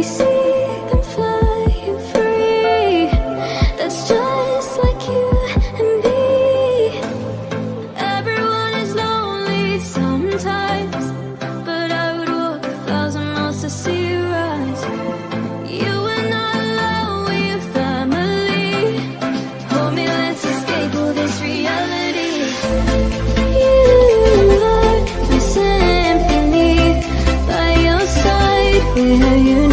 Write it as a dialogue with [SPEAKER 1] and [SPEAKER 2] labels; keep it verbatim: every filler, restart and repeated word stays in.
[SPEAKER 1] we see them flying free. That's just like you and me. Everyone is lonely sometimes, but I would walk a thousand miles to see you rise. You are not alone, we're family. Hold me, let's escape all this reality. You are my symphony, by your side, where you